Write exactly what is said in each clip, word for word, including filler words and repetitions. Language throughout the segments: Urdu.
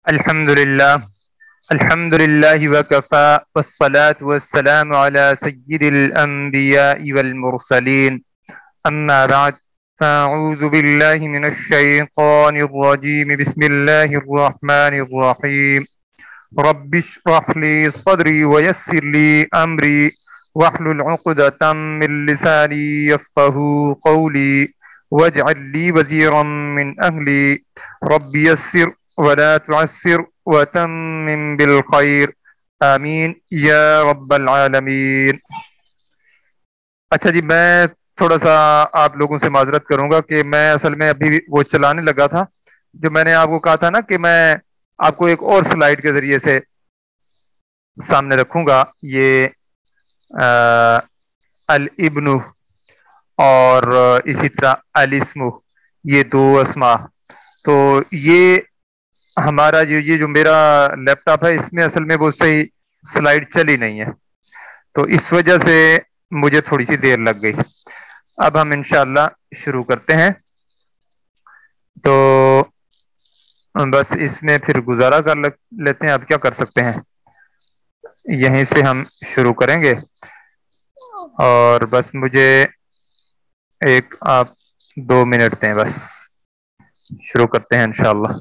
الحمدللہ الحمدللہ وکفا والصلاة والسلام علی سید الانبیاء والمرسلین اما بعد فاعوذ باللہ من الشیطان الرجیم بسم اللہ الرحمن الرحیم رب اشرح لی صدری ویسر لی امری واحلل عقدۃ من لسانی یفقهوا قولی واجعل لی وزیرا من اہلی رب یسر ولا تعسر وتمم بالخیر آمین یا رب العالمین۔ اچھا جی، میں تھوڑا سا آپ لوگوں سے معذرت کروں گا کہ میں اصل میں ابھی وہ چلانے لگا تھا جو میں نے آپ کو کہا تھا نا کہ میں آپ کو ایک اور سلائیڈ کے ذریعے سے سامنے رکھوں گا، یہ الابن اور اسی طرح الاسم، یہ دو اسما۔ تو یہ ہمارا جو یہ جو میرا لیپ ٹاپ ہے اس میں اصل میں وہ صحیح سلائیڈ چلی نہیں ہے، تو اس وجہ سے مجھے تھوڑی سی دیر لگ گئی۔ اب ہم انشاءاللہ شروع کرتے ہیں، تو بس اس میں پھر گزارا کر لیتے ہیں۔ اب کیا کر سکتے ہیں، یہیں سے ہم شروع کریں گے، اور بس مجھے ایک آپ دو منٹ دیں، بس شروع کرتے ہیں انشاءاللہ۔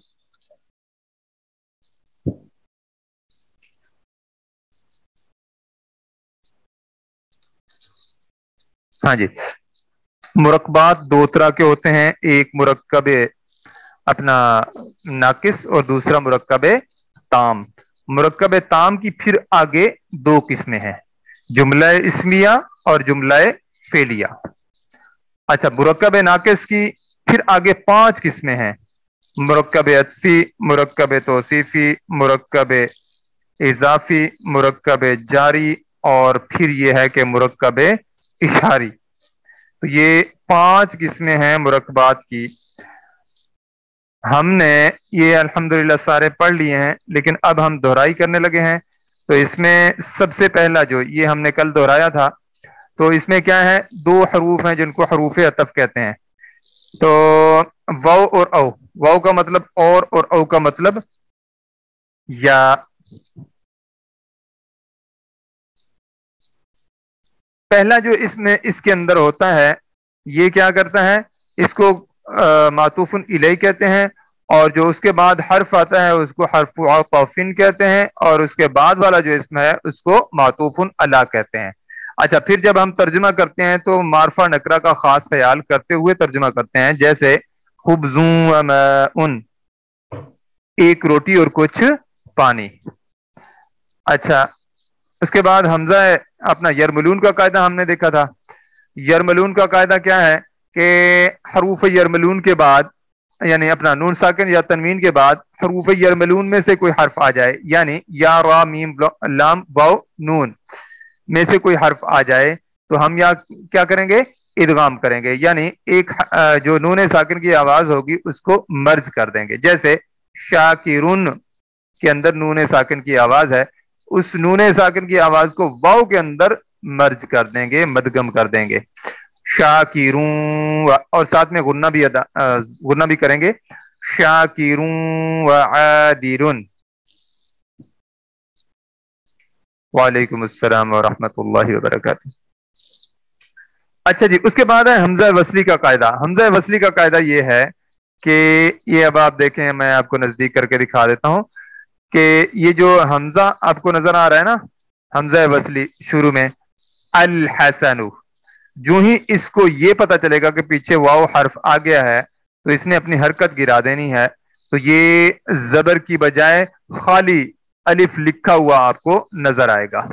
ہاں جی، مرکبات دو طرح کے ہوتے ہیں، ایک مرکب اپنا ناقص اور دوسرا مرکب تام۔ مرکب تام کی پھر آگے دو قسمیں ہیں، جملہ اسمیہ اور جملہ فعلیہ۔ اچھا، مرکب ناقص کی پھر آگے پانچ قسمیں ہیں، مرکب عطفی، مرکب توصیفی، مرکب اضافی، مرکب جاری، اور پھر یہ ہے کہ مرکب اشاری۔ تو یہ پانچ قسمیں ہیں مرکبات کی۔ ہم نے یہ الحمدللہ سارے پڑھ لیے ہیں، لیکن اب ہم دہرائی کرنے لگے ہیں۔ تو اس میں سب سے پہلا جو یہ ہم نے کل دہرایا تھا، تو اس میں کیا ہے، دو حروف ہیں جن کو حروف عطف کہتے ہیں۔ تو واو اور او، واو کا مطلب اور اور او کا مطلب یا۔ پہلا جو اس میں اس کے اندر ہوتا ہے، یہ کیا کرتا ہے، اس کو معطوف الیہ کہتے ہیں، اور جو اس کے بعد حرف آتا ہے اس کو حرف عطف کہتے ہیں، اور اس کے بعد والا جو اسم ہے اس کو معطوف علی کہتے ہیں۔ اچھا، پھر جب ہم ترجمہ کرتے ہیں تو معرفہ نکرہ کا خاص خیال کرتے ہوئے ترجمہ کرتے ہیں، جیسے خبزوں و ماء، ایک روٹی اور کچھ پانی۔ اچھا، اس کے بعد حمزہ اپنا یرملون کا قاعدہ ہم نے دیکھا تھا۔ یرملون کا قاعدہ کیا ہے کہ حروف یرملون کے بعد، یعنی اپنا نون ساکن یا تنوین کے بعد حروف یرملون میں سے کوئی حرف آ جائے، یعنی یا را میم لام واو نون میں سے کوئی حرف آ جائے تو ہم یا کیا کریں گے، ادغام کریں گے، یعنی ایک جو نون ساکن کی آواز ہوگی اس کو مرج کر دیں گے۔ جیسے شاکرون کے اندر نون ساکن کی آواز ہے، اس نون ساکن کی آواز کو واو کے اندر مرج کر دیں گے، مدغم کر دیں گے، شاکرون، اور ساتھ میں غنہ بھی ادا غنہ بھی کریں گے، شاکرون وعادرون۔ وعلیکم السلام ورحمۃ اللہ وبرکاتہ۔ اچھا جی، اس کے بعد ہے حمزہ وصلی کا قاعدہ۔ حمزہ وصلی کا قاعدہ یہ ہے کہ یہ اب آپ دیکھیں، میں آپ کو نزدیک کر کے دکھا دیتا ہوں کہ یہ جو حمزہ آپ کو نظر آ رہا ہے نا، حمزہ وصلی شروع میں الحسن، جو ہی اس کو یہ پتا چلے گا کہ پیچھے واو حرف آ گیا ہے تو اس نے اپنی حرکت گرا دینی ہے، تو یہ زبر کی بجائے خالی الف لکھا ہوا آپ کو نظر آئے گا۔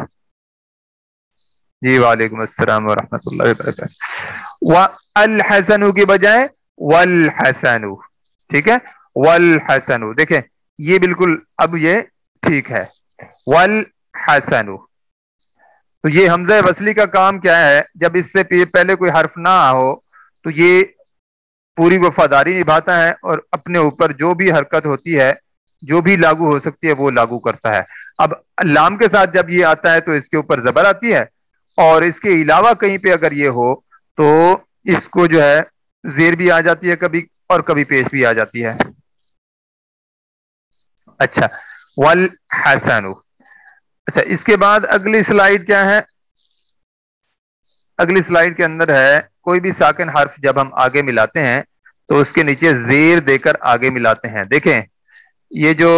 جی وعلیکم السلام ورحمۃ اللہ وبرکاتہ۔ والحسن کی بجائے والحسن، ٹھیک ہے، والحسن، دیکھیں یہ بالکل اب یہ ٹھیک ہے، والحسن۔ تو یہ حمزہ وصلی کا کام کیا ہے، جب اس سے پہلے کوئی حرف نہ ہو تو یہ پوری وفاداری نبھاتا ہے اور اپنے اوپر جو بھی حرکت ہوتی ہے، جو بھی لاگو ہو سکتی ہے وہ لاگو کرتا ہے۔ اب لام کے ساتھ جب یہ آتا ہے تو اس کے اوپر زبر آتی ہے، اور اس کے علاوہ کہیں پہ اگر یہ ہو تو اس کو جو ہے زیر بھی آ جاتی ہے کبھی، اور کبھی پیش بھی آ جاتی ہے۔ अच्छा, वल हसनु। अच्छा, इसके बाद अगली स्लाइड क्या है? अगली स्लाइड के अंदर है कोई भी साकिन हर्फ जब हम आगे मिलाते हैं तो उसके नीचे जेर देकर आगे मिलाते हैं। देखें ये जो,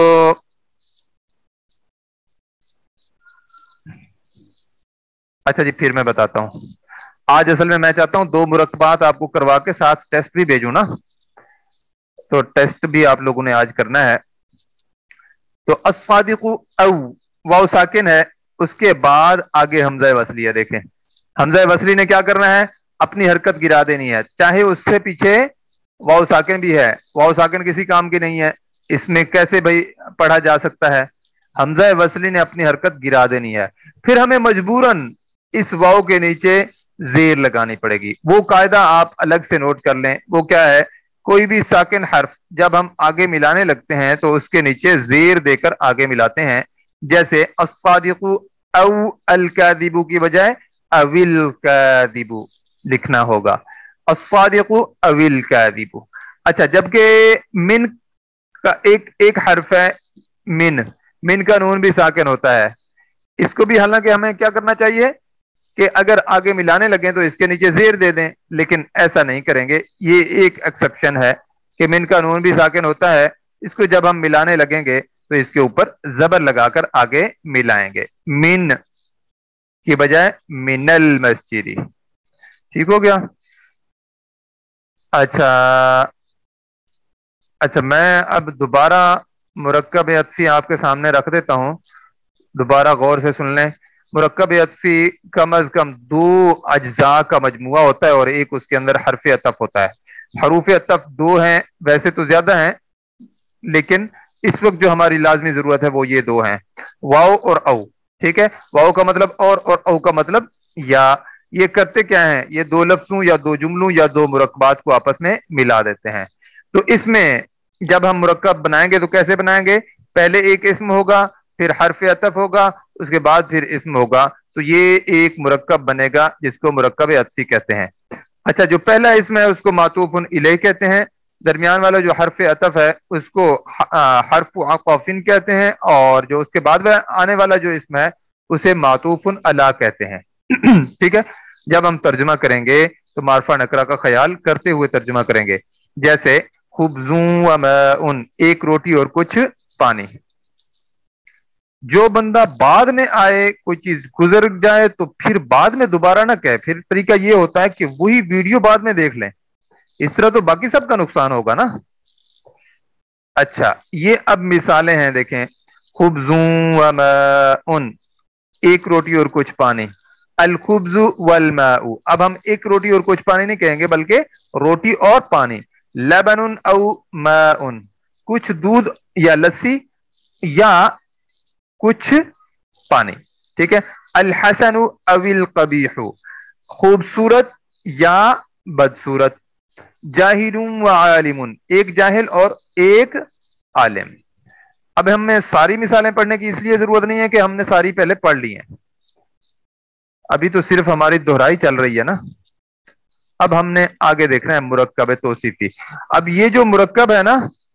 अच्छा जी फिर मैं बताता हूं। आज असल में मैं चाहता हूं दो मुरक्कबात आपको करवा के साथ टेस्ट भी भेजूं ना, तो टेस्ट भी आप लोगों ने आज करना है। तो अस्सादिकु औ वाव साकिन है, उसके बाद आगे हमजा वसली है। देखें हमजा वसली ने क्या करना है? अपनी हरकत गिरा देनी है, चाहे उससे पीछे वाव साकिन भी है। वाव साकिन किसी काम की नहीं है, इसमें कैसे भाई पढ़ा जा सकता है? हमजा वसली ने अपनी हरकत गिरा देनी है, फिर हमें मजबूरन इस वाव के नीचे जेर लगानी पड़ेगी। वो कायदा आप अलग से नोट कर लें। वो क्या है? कोई भी साकिन हर्फ जब हम आगे मिलाने लगते हैं तो उसके नीचे जेर देकर आगे मिलाते हैं। जैसे अस्सादिकु औ अल कादिबु की बजाय अविल कादिबु लिखना होगा, अस्सादिकु अविल कादिबु। अच्छा, जबकि मिन का एक एक हर्फ है मिन, मिन का नून भी साकिन होता है। इसको भी हालांकि हमें क्या करना चाहिए कि अगर आगे मिलाने लगे तो इसके नीचे जेर दे दें, लेकिन ऐसा नहीं करेंगे। ये एक एक्सेप्शन है कि मिन का नून भी साकिन होता है, इसको जब हम मिलाने लगेंगे तो इसके ऊपर जबर लगाकर आगे मिलाएंगे, मिन की बजाय मिनल मस्जिदी। ठीक हो गया? अच्छा अच्छा मैं अब दोबारा मुरक्कब अत्फी आपके सामने रख देता हूं, दोबारा गौर से सुन लें। मुरक्कब अत्फी कम अज कम दो अज्जा का मजमुआ होता है और एक उसके अंदर हरफ अतफ होता है। हरूफ अतफ दो हैं, वैसे तो ज्यादा हैं, लेकिन इस वक्त जो हमारी लाजमी जरूरत है वो ये दो हैं, वाओ और औ। ठीक है, वाओ का मतलब और और औ का मतलब या। ये करते क्या है? ये दो लफ्जों या दो जुमलों या दो मुरक्कबात को आपस में मिला देते हैं। तो इसमें जब हम मुरक्कब बनाएंगे तो कैसे बनाएंगे? पहले एक इस्म होगा, फिर हरफ अतफ होगा, उसके बाद फिर इस्म होगा, तो ये एक मुरक्कब बनेगा जिसको मुरक्कब अत्फी कहते हैं। अच्छा, जो पहला इस्म है उसको मातूफुन इलैह कहते हैं, दरमियान वाला जो हरफ अतफ है उसको हरफ आतफिन कहते हैं, और जो उसके बाद आने वाला जो इस्म है उसे मातूफुन अला कहते हैं। ठीक है, जब हम तर्जुमा करेंगे तो मारफा नकरा का ख्याल करते हुए तर्जुमा करेंगे। जैसे खुब्जूं व माउन, एक रोटी और कुछ पानी। जो बंदा बाद में आए, कोई चीज गुजर जाए तो फिर बाद में दोबारा ना कहे, फिर तरीका ये होता है कि वही वीडियो बाद में देख लें, इस तरह तो बाकी सबका नुकसान होगा ना। अच्छा, ये अब मिसालें हैं, देखें खुब्जूं व माउन, एक रोटी और कुछ पानी। अल खुब्जु वल माउ, अब हम एक रोटी और कुछ पानी नहीं कहेंगे बल्कि रोटी और पानी। लबनुन औ माउन, कुछ दूध या लस्सी या कुछ पानी। ठीक है, अल हसनु अविल कबीहु, खूबसूरत या बदसूरत। जाहिलुन व आलिमुन, एक जाहिल और एक आलिम। अब हमें सारी मिसालें पढ़ने की इसलिए जरूरत नहीं है कि हमने सारी पहले पढ़ ली हैं, अभी तो सिर्फ हमारी दोहराई चल रही है ना। अब हमने आगे देखना है मुरक्कब तौसीफी। अब ये जो मुरक्कब है ना,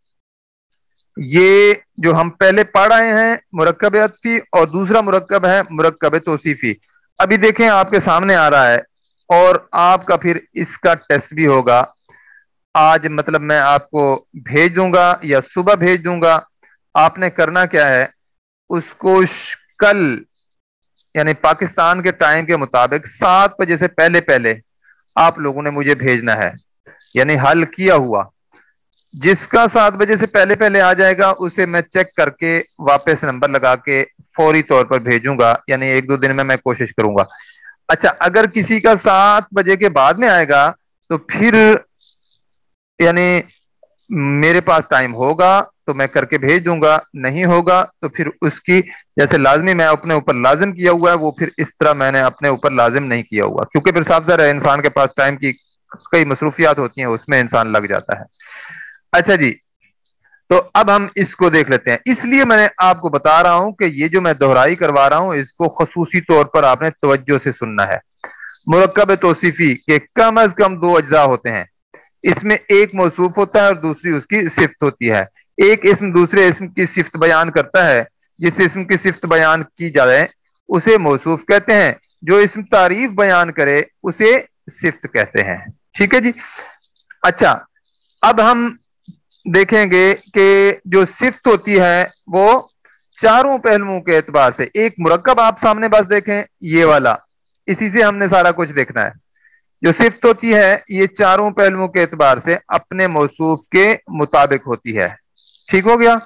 ये जो हम पहले पढ़ आए हैं मुरक्कब अत्फी, और दूसरा मुरक्कब है मुरक्कब तौसीफी। अभी देखें आपके सामने आ रहा है, और आपका फिर इसका टेस्ट भी होगा आज, मतलब मैं आपको भेज दूंगा या सुबह भेज दूंगा। आपने करना क्या है, उसको कल यानी पाकिस्तान के टाइम के मुताबिक सात बजे से पहले पहले आप लोगों ने मुझे भेजना है, यानी हल किया हुआ। जिसका सात बजे से पहले पहले आ जाएगा उसे मैं चेक करके वापस नंबर लगा के फौरी तौर पर भेजूंगा, यानी एक दो दिन में मैं कोशिश करूंगा। अच्छा, अगर किसी का सात बजे के बाद में आएगा तो फिर यानी मेरे पास टाइम होगा तो मैं करके भेज दूंगा, नहीं होगा तो फिर उसकी जैसे लाजमी मैं अपने ऊपर लाजिम किया हुआ है वो फिर इस तरह मैंने अपने ऊपर लाजिम नहीं किया हुआ, क्योंकि फिर साफ ज़ाहिर है इंसान के पास टाइम की कई मसरूफियात होती हैं, उसमें इंसान लग जाता है। अच्छा जी, तो अब हम इसको देख लेते हैं। इसलिए मैंने आपको बता रहा हूं कि ये जो मैं दोहराई करवा रहा हूं इसको खसूसी तौर पर आपने तवज्जो से सुनना है। मुरक्कब तौसीफी के कम अज कम दो अज्जा होते हैं, इसमें एक मौसूफ होता है और दूसरी उसकी सिफ्त होती है। ایک اسم دوسرے اسم کی صفت بیان کرتا ہے، جس اسم کی صفت بیان کی جائے اسے موصوف کہتے ہیں، جو اسم تعریف بیان کرے اسے صفت کہتے ہیں۔ ٹھیک ہے جی۔ اچھا، اب ہم دیکھیں گے کہ جو صفت ہوتی ہے وہ چاروں پہلوؤں کے اعتبار سے، ایک مرکب آپ سامنے بس دیکھیں یہ والا، اسی سے ہم نے سارا کچھ دیکھنا ہے۔ جو صفت ہوتی ہے یہ چاروں پہلوؤں کے اعتبار سے اپنے موصوف کے مطابق ہوتی ہے۔ ٹھیک ہو گیا؟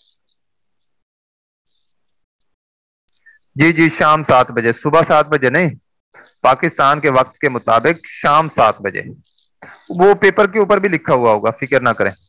جی جی، شام سات بجے، صبح سات بجے نہیں، پاکستان کے وقت کے مطابق شام سات بجے۔ وہ پیپر کے اوپر بھی لکھا ہوا ہوگا، فکر نہ کریں۔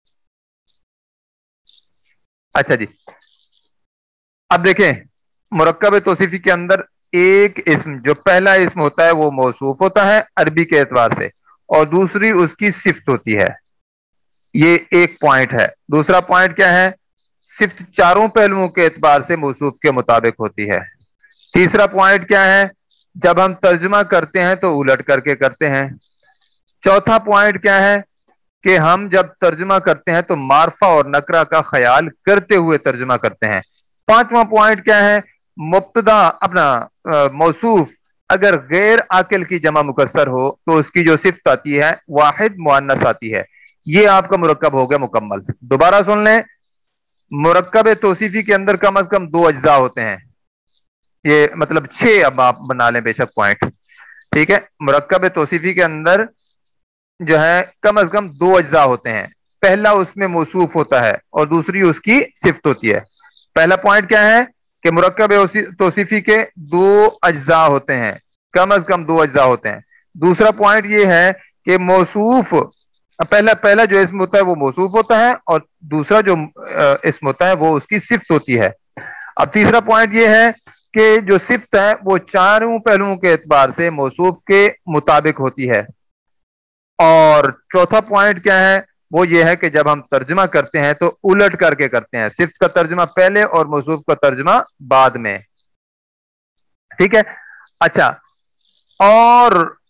اچھا جی، اب دیکھیں مرکب توصیفی کے اندر ایک اسم، جو پہلا اسم ہوتا ہے وہ موصوف ہوتا ہے عربی کے اعتبار سے، اور دوسری اس کی صفت ہوتی ہے۔ یہ ایک پوائنٹ ہے۔ دوسرا پوائنٹ کیا ہے؟ صفت چاروں پہلوؤں کے اعتبار سے موصوف کے مطابق ہوتی ہے۔ تیسرا پوائنٹ کیا ہے؟ جب ہم ترجمہ کرتے ہیں تو الٹ کر کے کرتے ہیں۔ چوتھا پوائنٹ کیا ہے؟ کہ ہم جب ترجمہ کرتے ہیں تو معرفہ اور نکرہ کا خیال کرتے ہوئے ترجمہ کرتے ہیں۔ پانچواں پوائنٹ کیا ہے؟ مبتدا اپنا موصوف اگر غیر عاقل کی جمع مکسر ہو تو اس کی جو صفت آتی ہے واحد مؤنث آتی ہے۔ یہ آپ کا مرکب ہو گیا مکمل۔ دوبارہ سن لیں، مرکب توصیفی کے اندر کم از کم دو اجزاء ہوتے ہیں، یہ مطلب چھ اب آپ بنا لیں بے شک پوائنٹ۔ ٹھیک ہے، مرکب توصیفی کے اندر جو ہے کم از کم دو اجزاء ہوتے ہیں۔ پہلا اس میں موصوف ہوتا ہے اور دوسری اس کی صفت ہوتی ہے۔ پہلا پوائنٹ کیا ہے کہ مرکب توصیفی کے دو اجزاء ہوتے ہیں، کم از کم دو اجزاء ہوتے ہیں۔ دوسرا پوائنٹ یہ ہے کہ موصوف پہلا پہلا جو اسم ہوتا ہے وہ موصوف ہوتا ہے اور دوسرا جو اسم ہوتا ہے وہ اس کی صفت ہوتی ہے۔ اب تیسرا پوائنٹ یہ ہے کہ جو صفت ہے وہ چاروں پہلوؤں کے اعتبار سے موصوف کے مطابق ہوتی ہے۔ اور چوتھا پوائنٹ کیا ہے؟ وہ یہ ہے کہ جب ہم ترجمہ کرتے ہیں تو الٹ کر کے کرتے ہیں، صفت کا ترجمہ پہلے اور موصوف کا ترجمہ بعد میں۔ ٹھیک ہے۔ اچھا، اور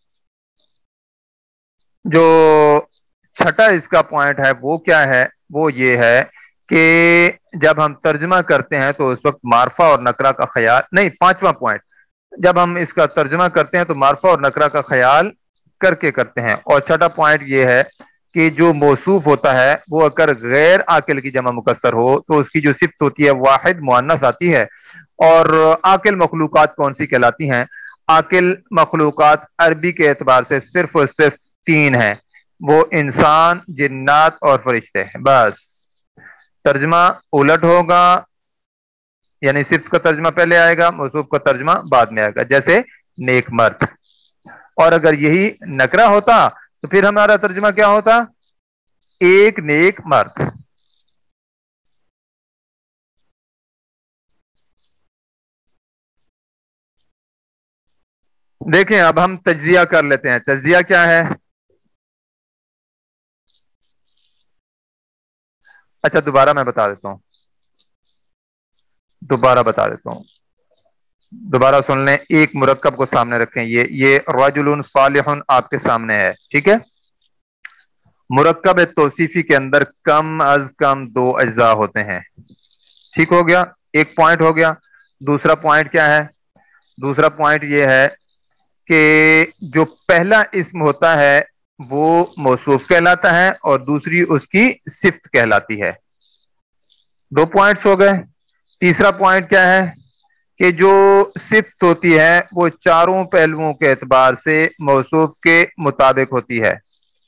جو چھٹا اس کا پوائنٹ ہے وہ کیا ہے؟ وہ یہ ہے کہ جب ہم ترجمہ کرتے ہیں تو اس وقت معرفہ اور نکرہ کا خیال نہیں، پانچواں پوائنٹ، جب ہم اس کا ترجمہ کرتے ہیں تو معرفہ اور نکرہ کا خیال کر کے کرتے ہیں۔ اور چھٹا پوائنٹ یہ ہے کہ جو موصوف ہوتا ہے وہ اگر غیر عاقل کی جمع مکسر ہو تو اس کی جو صفت ہوتی ہے واحد مؤنث آتی ہے۔ اور عاقل مخلوقات کون سی کہلاتی ہیں؟ عاقل مخلوقات عربی کے اعتبار سے صرف اور صرف تین ہیں، وہ انسان، جنات اور فرشتے ہیں۔ بس ترجمہ الٹ ہوگا، یعنی صفت کا ترجمہ پہلے آئے گا، موصوف کا ترجمہ بعد میں آئے گا، جیسے نیک مرد۔ اور اگر یہی نکرہ ہوتا تو پھر ہمارا ترجمہ کیا ہوتا؟ ایک نیک مرد۔ دیکھیں اب ہم تجزیہ کر لیتے ہیں۔ تجزیہ کیا ہے؟ اچھا دوبارہ میں بتا دیتا ہوں، دوبارہ بتا دیتا ہوں دوبارہ سن لیں، ایک مرکب کو سامنے رکھیں، یہ یہ رجل صالح آپ کے سامنے ہے۔ ٹھیک ہے، مرکب توصیفی کے اندر کم از کم دو اجزاء ہوتے ہیں۔ ٹھیک ہو گیا، ایک پوائنٹ ہو گیا۔ دوسرا پوائنٹ کیا ہے؟ دوسرا پوائنٹ یہ ہے کہ جو پہلا اسم ہوتا ہے وہ موصوف کہلاتا ہے اور دوسری اس کی صفت کہلاتی ہے۔ دو پوائنٹس ہو گئے۔ تیسرا پوائنٹ کیا ہے کہ جو صفت ہوتی ہے وہ چاروں پہلوؤں کے اعتبار سے موصوف کے مطابق ہوتی ہے۔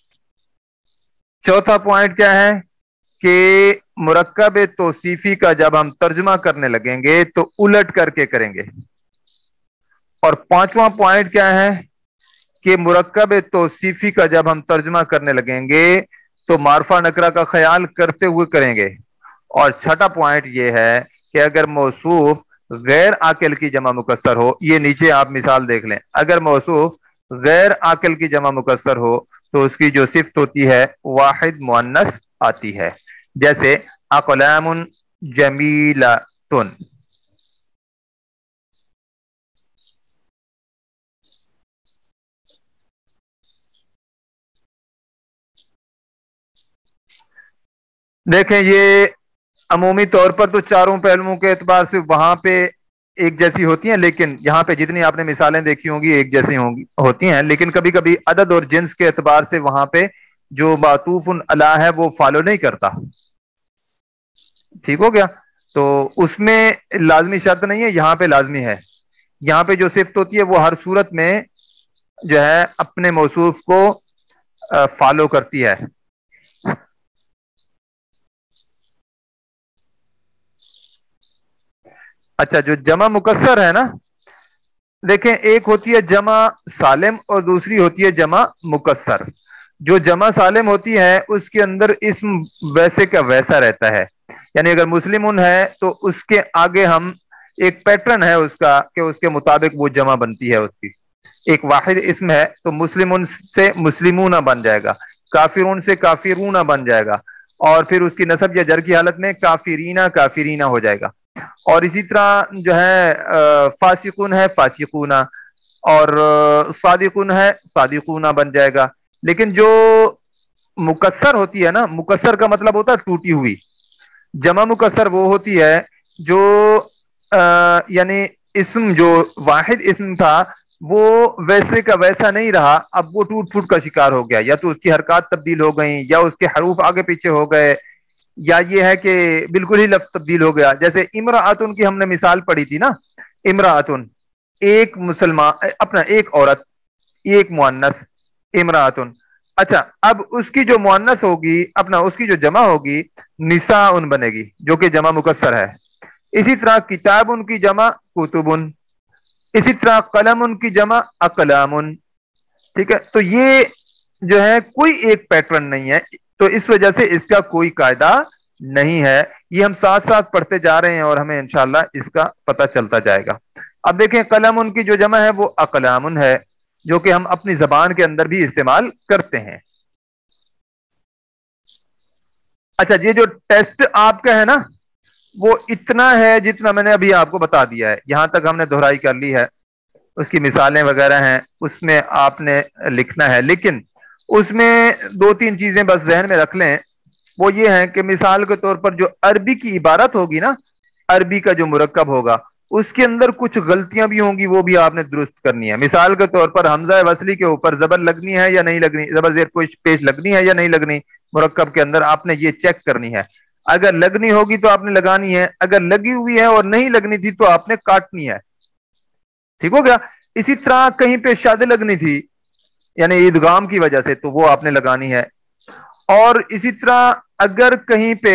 چوتھا پوائنٹ کیا ہے کہ مرکب توصیفی کا جب ہم ترجمہ کرنے لگیں گے تو الٹ کر کے کریں گے۔ اور پانچواں پوائنٹ کیا ہے کہ مرکب توصیفی کا جب ہم ترجمہ کرنے لگیں گے تو معرفہ نکرہ کا خیال کرتے ہوئے کریں گے۔ اور چھٹا پوائنٹ یہ ہے کہ اگر موصوف غیر عاقل کی جمع مکسر ہو، یہ نیچے آپ مثال دیکھ لیں، اگر موصوف غیر عاقل کی جمع مکسر ہو تو اس کی جو صفت ہوتی ہے واحد مؤنث آتی ہے، جیسے اقلام جمیلۃ۔ دیکھیں یہ عمومی طور پر تو چاروں پہلوؤں کے اعتبار سے وہاں پہ ایک جیسی ہوتی ہیں، لیکن یہاں پہ جتنی آپ نے مثالیں دیکھی ہوں گی ایک جیسی ہوں گی ہوتی ہیں، لیکن کبھی کبھی عدد اور جنس کے اعتبار سے وہاں پہ جو معطوف علی ہے وہ فالو نہیں کرتا. ٹھیک ہو گیا؟ تو اس میں لازمی شرط نہیں ہے، یہاں پہ لازمی ہے. یہاں پہ جو صفت ہوتی ہے وہ ہر صورت میں جو ہے اپنے موصوف کو فالو کرتی ہے. اچھا، جو جمع مکسر ہے نا، دیکھیں ایک ہوتی ہے جمع سالم اور دوسری ہوتی ہے جمع مکسر. جو جمع سالم ہوتی ہے اس کے اندر اسم ویسے کا ویسا رہتا ہے، یعنی اگر مسلمون ہے تو اس کے آگے ہم ایک پیٹرن ہے اس کا کہ اس کے مطابق وہ جمع بنتی ہے. اس کی ایک واحد اسم ہے تو مسلمون سے مسلمون بن جائے گا، کافرون سے کافرون بن جائے گا، اور پھر اس کی نسب یا جر کی حالت میں کافرینہ کافرینہ ہو جائے گا. اور اسی طرح جو ہے فاسقون ہے فاسقون، اور صادقون ہے صادقون بن جائے گا. لیکن جو مکسر ہوتی ہے نا، مکسر کا مطلب ہوتا ہے ٹوٹی ہوئی. جمع مکسر وہ ہوتی ہے جو آ, یعنی اسم جو واحد اسم تھا وہ ویسے کا ویسا نہیں رہا، اب وہ ٹوٹ پھوٹ کا شکار ہو گیا، یا تو اس کی حرکات تبدیل ہو گئیں، یا اس کے حروف آگے پیچھے ہو گئے، یا یہ ہے کہ بالکل ہی لفظ تبدیل ہو گیا. جیسے امراۃن کی ہم نے مثال پڑھی تھی نا، امراۃن ایک مسلمان، اپنا ایک عورت، ایک مؤنث امراۃن. اچھا، اب اس کی جو مؤنث ہوگی اپنا اس کی جو جمع ہوگی نساء بنے گی جو کہ جمع مکسر ہے. اسی طرح کتاب ان کی جمع کتبن، اسی طرح قلم ان کی جمع اقلام. ٹھیک ہے، تو یہ جو ہے کوئی ایک پیٹرن نہیں ہے، تو اس وجہ سے اس کا کوئی قاعدہ نہیں ہے. یہ ہم ساتھ ساتھ پڑھتے جا رہے ہیں اور ہمیں انشاءاللہ اس کا پتہ چلتا جائے گا. اب دیکھیں قلم ان کی جو جمع ہے وہ اقلام ہے، جو کہ ہم اپنی زبان کے اندر بھی استعمال کرتے ہیں. اچھا، یہ جو ٹیسٹ آپ کا ہے نا وہ اتنا ہے جتنا میں نے ابھی آپ کو بتا دیا ہے. یہاں تک ہم نے دہرائی کر لی ہے، اس کی مثالیں وغیرہ ہیں، اس میں آپ نے لکھنا ہے. لیکن اس میں دو تین چیزیں بس ذہن میں رکھ لیں. وہ یہ ہے کہ مثال کے طور پر جو عربی کی عبارت ہوگی نا، عربی کا جو مرکب ہوگا اس کے اندر کچھ غلطیاں بھی ہوں گی، وہ بھی آپ نے درست کرنی ہے. مثال کے طور پر حمزہ وصلی کے اوپر زبر لگنی ہے یا نہیں لگنی، زبر زیر پیش لگنی ہے یا نہیں لگنی، مرکب کے اندر آپ نے یہ چیک کرنی ہے. اگر لگنی ہوگی تو آپ نے لگانی ہے، اگر لگی ہوئی ہے اور نہیں لگنی تھی تو آپ نے کاٹنی ہے. ٹھیک ہو گیا؟ اسی طرح کہیں پہ شاد لگنی تھی یعنی ادغام کی وجہ سے تو وہ آپ نے لگانی ہے. اور اسی طرح اگر کہیں پہ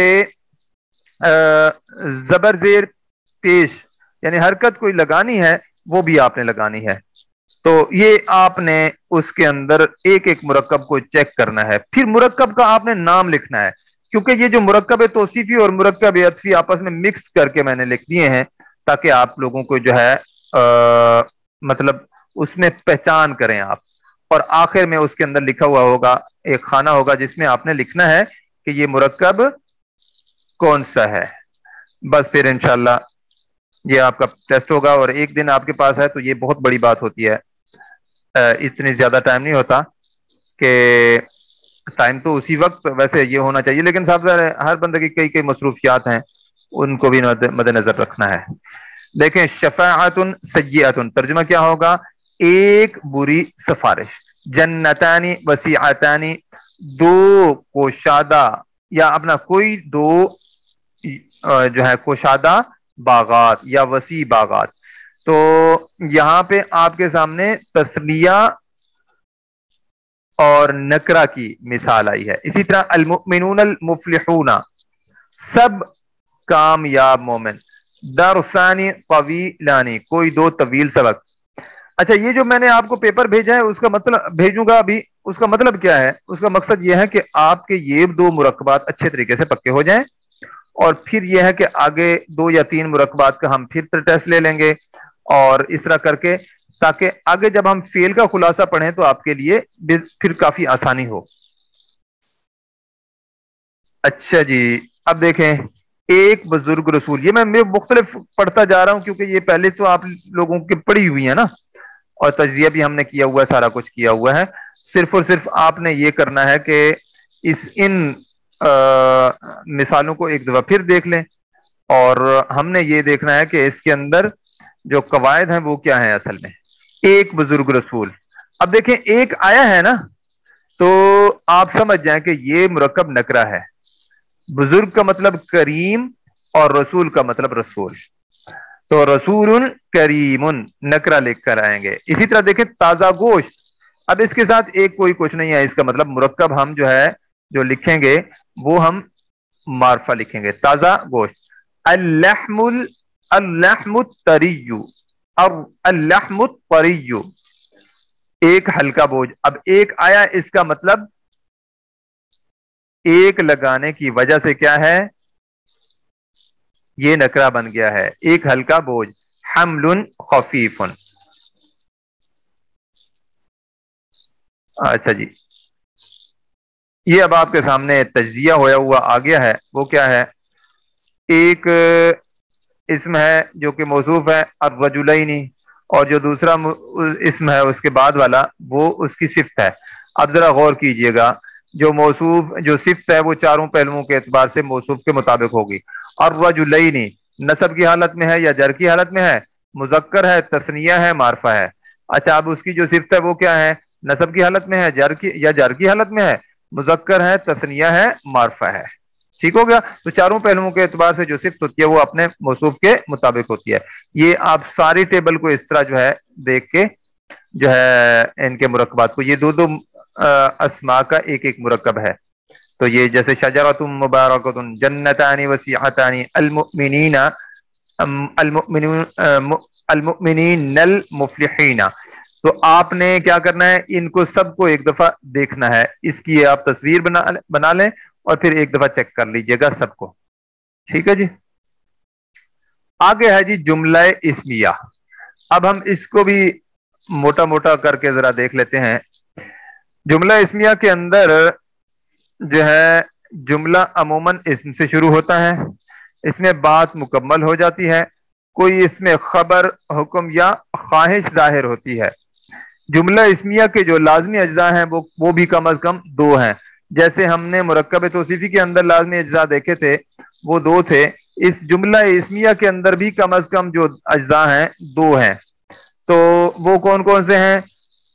زبر زیر پیش یعنی حرکت کوئی لگانی ہے وہ بھی آپ نے لگانی ہے. تو یہ آپ نے اس کے اندر ایک ایک مرکب کو چیک کرنا ہے. پھر مرکب کا آپ نے نام لکھنا ہے، کیونکہ یہ جو مرکب توصیفی اور مرکب عطفی آپس میں مکس کر کے میں نے لکھ دیے ہیں تاکہ آپ لوگوں کو جو ہے آ, مطلب اس میں پہچان کریں آپ. اور آخر میں اس کے اندر لکھا ہوا ہوگا، ایک خانہ ہوگا جس میں آپ نے لکھنا ہے کہ یہ مرکب کون سا ہے. بس پھر انشاءاللہ یہ آپ کا ٹیسٹ ہوگا، اور ایک دن آپ کے پاس ہے تو یہ بہت بڑی بات ہوتی ہے. اتنی زیادہ ٹائم نہیں ہوتا کہ ٹائم تو اسی وقت ویسے یہ ہونا چاہیے، لیکن صاحب ہر بندے کی کئی کئی مصروفیات ہیں، ان کو بھی مد نظر رکھنا ہے. دیکھیں شفاعت سیئۃ، ترجمہ کیا ہوگا؟ ایک بری سفارش. جنتانی وسیعتانی، دو کوشادہ یا اپنا کوئی دو جو ہے کوشادہ باغات یا وسیع باغات. تو یہاں پہ آپ کے سامنے تسلیہ اور نکرہ کی مثال آئی ہے. اسی طرح المؤمنون المفلحون، سب کامیاب مومن. درسانی طویلانی، کوئی دو طویل سبق. اچھا، یہ جو میں نے آپ کو پیپر بھیجا ہے اس کا مطلب بھیجوں گا ابھی، اس کا مطلب کیا ہے؟ اس کا مقصد یہ ہے کہ آپ کے یہ دو مرکبات اچھے طریقے سے پکے ہو جائیں، اور پھر یہ ہے کہ آگے دو یا تین مرکبات کا ہم پھر ٹیسٹ لے لیں گے، اور اس طرح کر کے تاکہ آگے جب ہم فیل کا خلاصہ پڑھیں تو آپ کے لیے پھر کافی آسانی ہو. اچھا جی، اب دیکھیں ایک بزرگ رسول، یہ میں مختلف پڑھتا جا رہا ہوں کیونکہ یہ پہلے تو آپ لوگوں کی پڑھی ہوئی ہے نا، اور تجزیہ بھی ہم نے کیا ہوا ہے، سارا کچھ کیا ہوا ہے. صرف اور صرف آپ نے یہ کرنا ہے کہ اس ان مثالوں کو ایک دفعہ پھر دیکھ لیں، اور ہم نے یہ دیکھنا ہے کہ اس کے اندر جو قواعد ہیں وہ کیا ہیں اصل میں۔ ایک بزرگ رسول، اب دیکھیں ایک آیا ہے نا، تو آپ سمجھ جائیں کہ یہ مرکب نکرہ ہے۔ بزرگ کا مطلب کریم اور رسول کا مطلب رسول، تو رسول کریم نکرہ لکھ کر آئیں گے۔ اسی طرح دیکھیں تازہ گوشت، اب اس کے ساتھ ایک کوئی کچھ نہیں ہے، اس کا مطلب مرکب ہم جو ہے جو لکھیں گے وہ ہم معرفہ لکھیں گے، تازہ گوشت۔ اللحم اللحم الطری، اب اللحم الطری ایک ہلکا بوجھ، اب ایک آیا اس کا مطلب ایک لگانے کی وجہ سے کیا ہے، یہ نکرہ بن گیا ہے، ایک ہلکا بوجھ۔ حمل خفیف، اچھا جی، یہ اب آپ کے سامنے تجزیہ ہویا ہوا آ گیا ہے، وہ کیا ہے، ایک اسم ہے جو کہ موصوف ہے الرجلین، اور جو دوسرا اسم ہے اس کے بعد والا وہ اس کی صفت ہے۔ اب ذرا غور کیجئے گا، جو موصوف جو صفت ہے وہ چاروں پہلوؤں کے اعتبار سے موصوف کے مطابق ہوگی۔ الرجلین نصب کی حالت میں ہے یا جر کی حالت میں ہے، مذکر ہے، تثنیہ ہے، معرفہ ہے۔ اچھا اب اس کی جو صفت ہے وہ کیا ہے، نصب کی حالت میں ہے، جر کی یا جر کی حالت میں ہے، مذکر ہے، تثنیہ ہے، معرفہ ہے۔ ٹھیک ہو گیا، تو چاروں پہلوؤں کے اعتبار سے جو صفت ہوتی ہے وہ اپنے موصوف کے مطابق ہوتی ہے۔ یہ آپ ساری ٹیبل کو اس طرح جو ہے دیکھ کے جو ہے ان کے مرکبات کو، یہ دو دو اسماء کا ایک ایک مرکب ہے، تو یہ جیسے شجرۃ مبارکۃ، جنتان وسیعتان، المؤمنین المؤمنون المؤمنین المفلحین، تو آپ نے کیا کرنا ہے، ان کو سب کو ایک دفعہ دیکھنا ہے، اس کی آپ تصویر بنا بنا لیں اور پھر ایک دفعہ چیک کر لیجئے گا سب کو۔ ٹھیک ہے جی، آگے ہے جی جملہ اسمیہ۔ اب ہم اس کو بھی موٹا موٹا کر کے ذرا دیکھ لیتے ہیں۔ جملہ اسمیہ کے اندر جو ہے جملہ عموماً اسم سے شروع ہوتا ہے، اس میں بات مکمل ہو جاتی ہے، کوئی اس میں خبر، حکم یا خواہش ظاہر ہوتی ہے۔ جملہ اسمیہ کے جو لازمی اجزاء ہیں وہ وہ بھی کم از کم دو ہیں، جیسے ہم نے مرکب توصیفی کے اندر لازمی اجزاء دیکھے تھے وہ دو تھے، اس جملہ اسمیہ کے اندر بھی کم از کم جو اجزاء ہیں دو ہیں، تو وہ کون کون سے ہیں،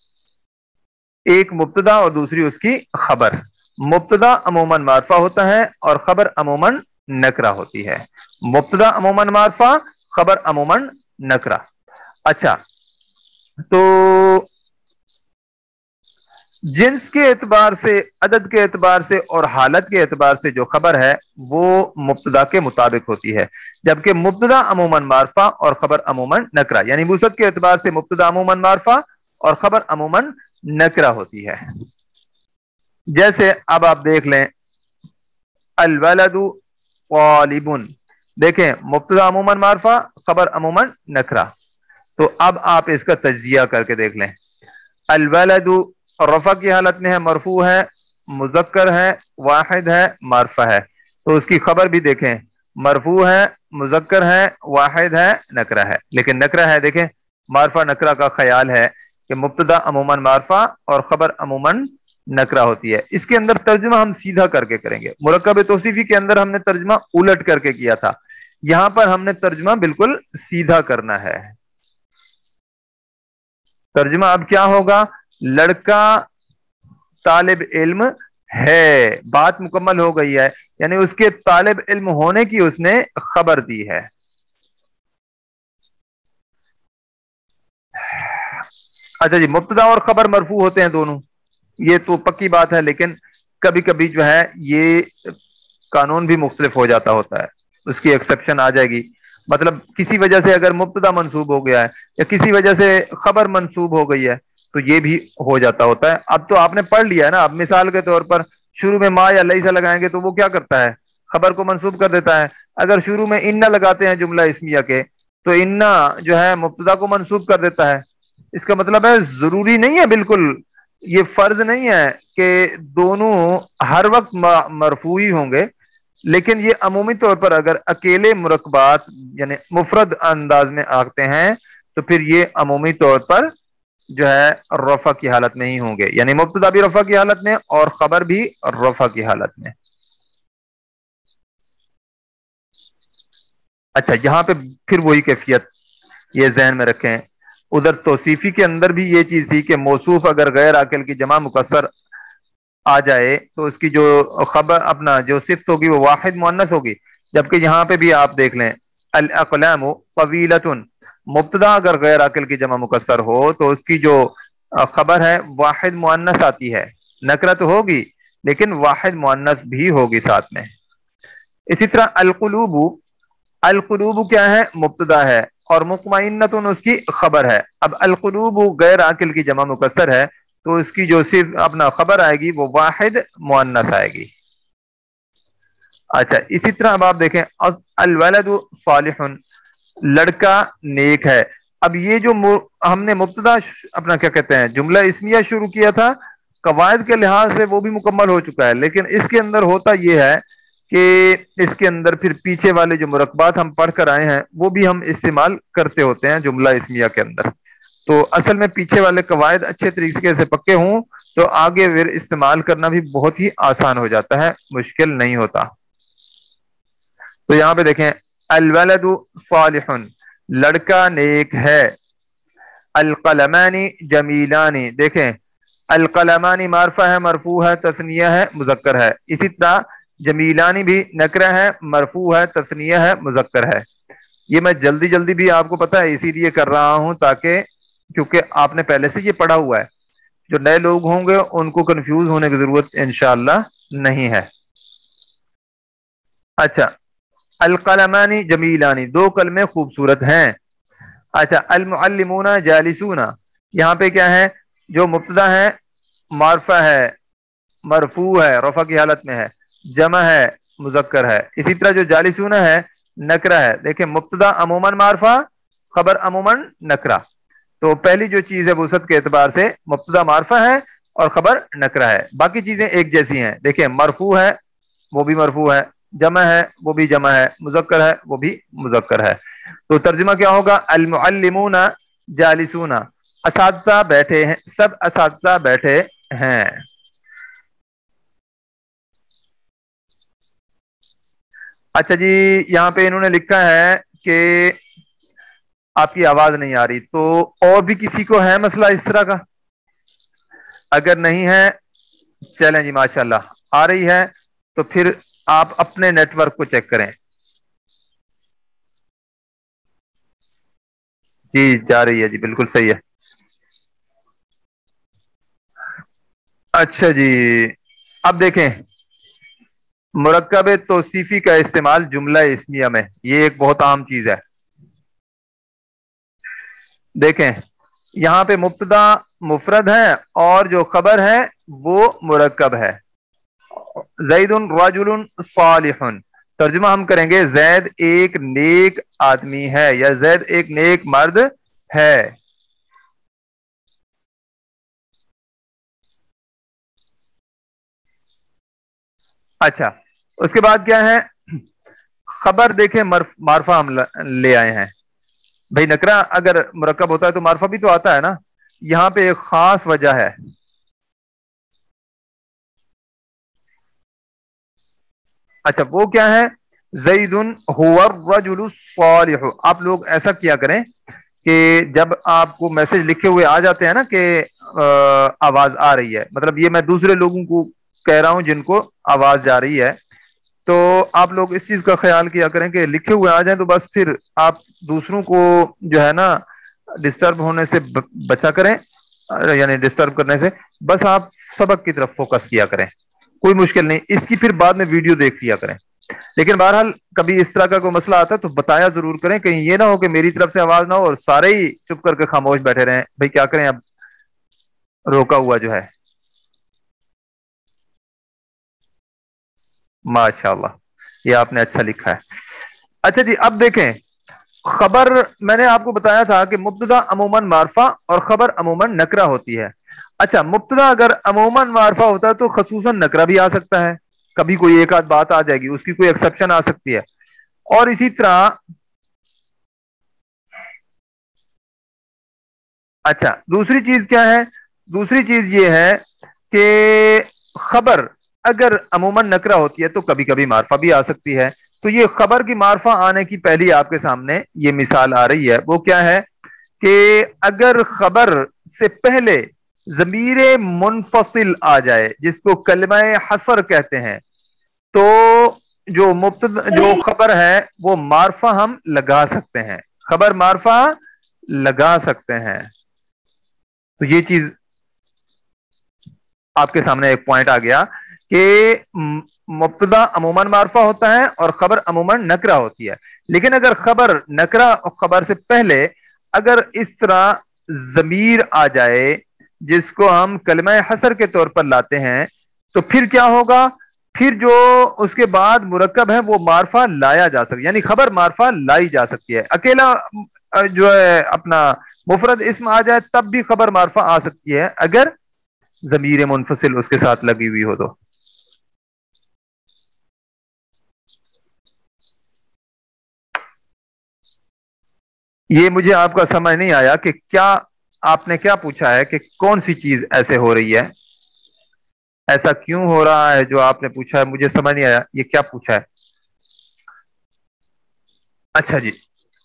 ایک مبتدا اور دوسری اس کی خبر۔ مبتدا عموماً معرفہ ہوتا ہے اور خبر عموماً نکرہ ہوتی ہے، مبتدا عموماً معرفہ، خبر عموماً نکرہ۔ اچھا تو جنس کے اعتبار سے، عدد کے اعتبار سے اور حالت کے اعتبار سے جو خبر ہے وہ مبتدا کے مطابق ہوتی ہے، جبکہ مبتدا عموماً معرفہ اور خبر عموماً نکرہ، یعنی وسعت کے اعتبار سے مبتدا عموماً معرفہ اور خبر عموماً نکرہ ہوتی ہے۔ جیسے اب آپ دیکھ لیں الولد طالب، دیکھیں مبتدا عموماً معرفہ، خبر عموماً نکرہ، تو اب آپ اس کا تجزیہ کر کے دیکھ لیں۔ الولد رفع کی حالت میں ہے، مرفوع ہے، مذکر ہے، واحد ہے، معرفہ ہے، تو اس کی خبر بھی دیکھیں، مرفوع ہے، مذکر ہے، واحد ہے، نکرہ ہے، لیکن نکرہ ہے، دیکھیں معرفہ نکرہ کا خیال ہے کہ مبتدا عموماً معرفہ اور خبر عموماً نکرہ ہوتی ہے۔ اس کے اندر ترجمہ ہم سیدھا کر کے کریں گے، مرکب توصیفی کے اندر ہم نے ترجمہ الٹ کر کے کیا تھا، یہاں پر ہم نے ترجمہ بالکل سیدھا کرنا ہے۔ ترجمہ اب کیا ہوگا، لڑکا طالب علم ہے، بات مکمل ہو گئی ہے، یعنی اس کے طالب علم ہونے کی اس نے خبر دی ہے۔ اچھا جی، مبتدا اور خبر مرفوع ہوتے ہیں دونوں، یہ تو پکی بات ہے، لیکن کبھی کبھی جو ہے یہ قانون بھی مختلف ہو جاتا ہوتا ہے، اس کی ایکسپشن آ جائے گی، مطلب کسی وجہ سے اگر مبتدا منصوب ہو گیا ہے یا کسی وجہ سے خبر منصوب ہو گئی ہے تو یہ بھی ہو جاتا ہوتا ہے۔ اب تو آپ نے پڑھ لیا ہے نا، اب مثال کے طور پر شروع میں ما یا لیسا لگائیں گے تو وہ کیا کرتا ہے، خبر کو منصوب کر دیتا ہے۔ اگر شروع میں انا لگاتے ہیں جملہ اسمیہ کے تو انا جو ہے مبتدا کو منصوب کر دیتا ہے۔ اس کا مطلب ہے ضروری نہیں ہے، بالکل یہ فرض نہیں ہے کہ دونوں ہر وقت مرفوع ہی ہوں گے، لیکن یہ عمومی طور پر اگر اکیلے مرکبات یعنی مفرد انداز میں آتے ہیں تو پھر یہ عمومی طور پر جو ہے رفع کی حالت میں ہی ہوں گے، یعنی مبتدا بھی رفع کی حالت میں اور خبر بھی رفع کی حالت میں۔ اچھا یہاں پہ پھر وہی کیفیت یہ ذہن میں رکھیں، ادھر توصیفی کے اندر بھی یہ چیز تھی کہ موصوف اگر غیر عاقل کی جمع مکسر آ جائے تو اس کی جو خبر اپنا جو صفت ہوگی وہ واحد مؤنث ہوگی، جبکہ یہاں پہ بھی آپ دیکھ لیں الاقلام طویلۃ، مبتدا اگر غیر عاقل کی جمع مکسر ہو تو اس کی جو خبر ہے واحد مؤنث آتی ہے، نکرہ تو ہوگی لیکن واحد مؤنث بھی ہوگی ساتھ میں۔ اسی طرح القلوب، القلوب کیا ہے؟ مبتدا ہے اور مطمئنۃ اس کی خبر ہے۔ اب القلوب غیر عاقل کی جمع مکسر ہے تو اس کی جو صرف اپنا خبر آئے گی وہ واحد مؤنث آئے گی۔ اچھا اسی طرح اب آپ دیکھیں الولد صالح، لڑکا نیک ہے۔ اب یہ جو ہم نے مبتدا اپنا کیا کہتے ہیں جملہ اسمیہ شروع کیا تھا، قواعد کے لحاظ سے وہ بھی مکمل ہو چکا ہے، لیکن اس کے اندر ہوتا یہ ہے کہ اس کے اندر پھر پیچھے والے جو مرکبات ہم پڑھ کر آئے ہیں وہ بھی ہم استعمال کرتے ہوتے ہیں جملہ اسمیہ کے اندر، تو اصل میں پیچھے والے قواعد اچھے طریقے سے پکے ہوں تو آگے پھر استعمال کرنا بھی بہت ہی آسان ہو جاتا ہے، مشکل نہیں ہوتا۔ تو یہاں پہ دیکھیں الولد صالح، لڑکا نیک ہے۔ القلمانی جمیلانی، دیکھیں القلمانی معرفہ ہے، مرفوع ہے، تثنیہ ہے، مذکر ہے۔ اسی طرح جمیلانی بھی نکرہ ہے، مرفوع ہے، تثنیہ ہے، مذکر ہے۔ یہ میں جلدی جلدی بھی آپ کو پتا ہے اسی لیے کر رہا ہوں تاکہ کیونکہ آپ نے پہلے سے یہ پڑھا ہوا ہے، جو نئے لوگ ہوں گے ان کو کنفیوز ہونے کی ضرورت انشاءاللہ نہیں ہے۔ اچھا القلمانی جمیلانی، دو کلمے خوبصورت ہیں۔ اچھا المعلمون جالسون، یہاں پہ کیا ہے جو مبتدا ہے معرفہ ہے، مرفوع ہے، رفع کی حالت میں ہے، جمع ہے، مذکر ہے۔ اسی طرح جو جالسون ہے نکرہ ہے، دیکھیں مبتدا عموماً معرفہ، خبر عموماً نکرہ، تو پہلی جو چیز ہے وسعت کے اعتبار سے مبتدا معرفہ ہے اور خبر نکرہ ہے، باقی چیزیں ایک جیسی ہیں۔ دیکھیں مرفوع ہے وہ بھی مرفوع ہے، جمع ہے وہ بھی جمع ہے، مذکر ہے وہ بھی مذکر ہے۔ تو ترجمہ کیا ہوگا؟ المعلمون جالسون، اساتذہ بیٹھے ہیں، سب اساتذہ بیٹھے ہیں۔ اچھا جی یہاں پہ انہوں نے لکھا ہے کہ آپ کی آواز نہیں آ رہی، تو اور بھی کسی کو ہے مسئلہ اس طرح کا؟ اگر نہیں ہے چلیں جی ماشاءاللہ آ رہی ہے تو پھر آپ اپنے نیٹ ورک کو چیک کریں۔ جی جا رہی ہے جی، بالکل صحیح ہے۔ اچھا جی اب دیکھیں مرکب توصیفی کا استعمال جملہ اسمیہ میں، یہ ایک بہت عام چیز ہے۔ دیکھیں یہاں پہ مبتدا مفرد ہے اور جو خبر ہے وہ مرکب ہے۔ زید رجل صالح، ترجمہ ہم کریں گے زید ایک نیک آدمی ہے یا زید ایک نیک مرد ہے۔ اچھا اس کے بعد کیا ہے؟ خبر دیکھیں معرفہ ہم لے آئے ہیں، بھائی نکرہ اگر مرکب ہوتا ہے تو معرفہ بھی تو آتا ہے نا، یہاں پہ ایک خاص وجہ ہے۔ اچھا وہ کیا ہے؟ زید هو الرجل الصالح، آپ لوگ ایسا کیا کریں کہ جب آپ کو میسج لکھے ہوئے آ جاتے ہیں نا کہ آواز آ رہی ہے، مطلب یہ میں دوسرے لوگوں کو کہہ رہا ہوں جن کو آواز جا رہی ہے، تو آپ لوگ اس چیز کا خیال کیا کریں کہ لکھے ہوئے آ جائیں تو بس پھر آپ دوسروں کو جو ہے نا ڈسٹرب ہونے سے بچا کریں، یعنی ڈسٹرب کرنے سے، بس آپ سبق کی طرف فوکس کیا کریں، کوئی مشکل نہیں، اس کی پھر بعد میں ویڈیو دیکھ لیا کریں۔ لیکن بہرحال کبھی اس طرح کا کوئی مسئلہ آتا ہے تو بتایا ضرور کریں، کہیں یہ نہ ہو کہ میری طرف سے آواز نہ ہو اور سارے ہی چپ کر کے خاموش بیٹھے رہیں، بھائی کیا کریں اب روکا ہوا جو ہے۔ ماشاءاللہ یہ آپ نے اچھا لکھا ہے۔ اچھا جی اب دیکھیں خبر میں نے آپ کو بتایا تھا کہ مبتدا عموماً معرفہ اور خبر عموماً نکرہ ہوتی ہے۔ اچھا مبتدا اگر عموماً معرفہ ہوتا ہے تو خصوصاً نکرہ بھی آ سکتا ہے، کبھی کوئی ایک آدھ بات آ جائے گی، اس کی کوئی ایکسپشن آ سکتی ہے۔ اور اسی طرح اچھا دوسری چیز کیا ہے؟ دوسری چیز یہ ہے کہ خبر اگر عموماً نکرہ ہوتی ہے تو کبھی کبھی معرفہ بھی آ سکتی ہے، تو یہ خبر کی معرفہ آنے کی پہلی آپ کے سامنے یہ مثال آ رہی ہے، وہ کیا ہے کہ اگر خبر سے پہلے ضمیر منفصل آ جائے جس کو کلمہ حصر کہتے ہیں، تو جو مبتدا جو خبر ہے وہ معرفہ ہم لگا سکتے ہیں، خبر معرفہ لگا سکتے ہیں۔ تو یہ چیز آپ کے سامنے ایک پوائنٹ آ گیا کہ مبتدا عموماً معرفہ ہوتا ہے اور خبر عموماً نکرہ ہوتی ہے، لیکن اگر خبر نکرہ خبر سے پہلے اگر اس طرح ضمیر آ جائے جس کو ہم کلمہ حصر کے طور پر لاتے ہیں، تو پھر کیا ہوگا؟ پھر جو اس کے بعد مرکب ہے وہ معرفہ لایا جا سکتا، یعنی خبر معرفہ لائی جا سکتی ہے۔ اکیلا جو ہے اپنا مفرد اسم آ جائے تب بھی خبر معرفہ آ سکتی ہے اگر ضمیر منفصل اس کے ساتھ لگی ہوئی ہو تو۔ یہ مجھے آپ کا سمجھ نہیں آیا کہ کیا آپ نے کیا پوچھا ہے کہ کون سی چیز ایسے ہو رہی ہے، ایسا کیوں ہو رہا ہے جو آپ نے پوچھا ہے، مجھے سمجھ نہیں آیا یہ کیا پوچھا ہے۔ اچھا جی،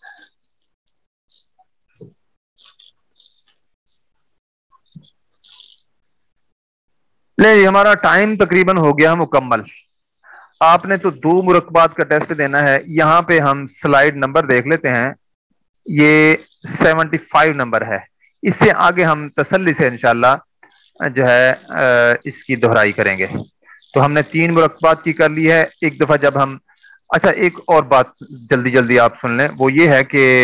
نہیں ہمارا ٹائم تقریباً ہو گیا مکمل۔ آپ نے تو دو مرکبات کا ٹیسٹ دینا ہے، یہاں پہ ہم سلائیڈ نمبر دیکھ لیتے ہیں، یہ سیونٹی فائیو نمبر ہے، اس سے آگے ہم تسلی سے انشاءاللہ جو ہے اس کی دہرائی کریں گے۔ تو ہم نے تین مرکبات کی کر لی ہے ایک دفعہ جب ہم، اچھا ایک اور بات جلدی جلدی آپ سن لیں، وہ یہ ہے کہ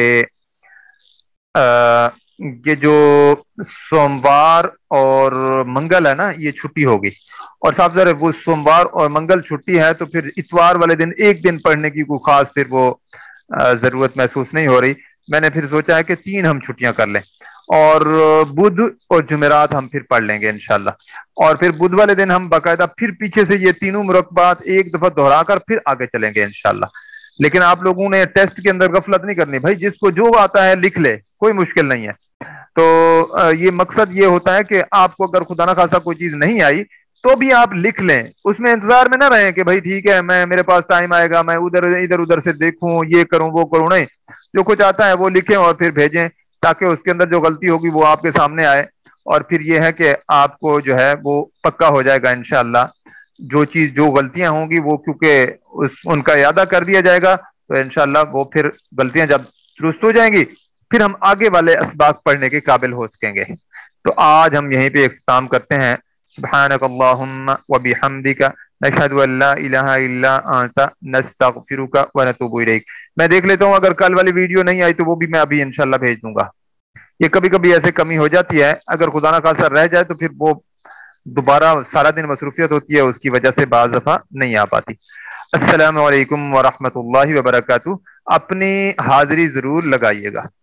یہ جو سوموار اور منگل ہے نا یہ چھٹی ہوگی، اور صاحب ذرا وہ سوموار اور منگل چھٹی ہے تو پھر اتوار والے دن ایک دن پڑھنے کی کوئی خاص پھر وہ ضرورت محسوس نہیں ہو رہی، میں نے پھر سوچا ہے کہ تین ہم چھٹیاں کر لیں، اور بدھ اور جمعرات ہم پھر پڑھ لیں گے انشاءاللہ، اور پھر بدھ والے دن ہم باقاعدہ پھر پیچھے سے یہ تینوں مرکبات ایک دفعہ دہرا کر پھر آگے چلیں گے انشاءاللہ۔ لیکن آپ لوگوں نے ٹیسٹ کے اندر غفلت نہیں کرنی بھائی، جس کو جو آتا ہے لکھ لے، کوئی مشکل نہیں ہے۔ تو یہ مقصد یہ ہوتا ہے کہ آپ کو اگر خدا نہ خاصا کوئی چیز نہیں آئی تو بھی آپ لکھ لیں، اس میں انتظار میں نہ رہیں کہ بھائی ٹھیک ہے میں میرے پاس ٹائم آئے گا میں ادھر ادھر ادھر سے دیکھوں یہ کروں وہ کروں، نہیں، جو کچھ آتا ہے وہ لکھیں اور پھر بھیجیں تاکہ اس کے اندر جو غلطی ہوگی وہ آپ کے سامنے آئے، اور پھر یہ ہے کہ آپ کو جو ہے وہ پکا ہو جائے گا انشاءاللہ، جو چیز جو غلطیاں ہوں گی وہ کیونکہ اس ان کا اعادہ کر دیا جائے گا تو انشاءاللہ وہ پھر غلطیاں جب درست ہو جائیں گی پھر ہم آگے والے اسباق پڑھنے کے قابل ہو سکیں گے۔ تو آج ہم یہیں پہ اختتام کرتے ہیں۔ سبحانک اللہم وبحمدک نشہد ان لا الہ الا انت نستغفرک ونتوب الیک۔ میں دیکھ لیتا ہوں اگر کل والی ویڈیو نہیں آئی تو وہ بھی میں ابھی انشاءاللہ بھیج دوں گا، یہ کبھی کبھی ایسے کمی ہو جاتی ہے، اگر خدا نہ خاصا رہ جائے تو پھر وہ دوبارہ سارا دن مصروفیت ہوتی ہے اس کی وجہ سے بعض دفعہ نہیں آ پاتی۔ السلام علیکم ورحمۃ اللہ وبرکاتہ، اپنی حاضری ضرور لگائیے گا۔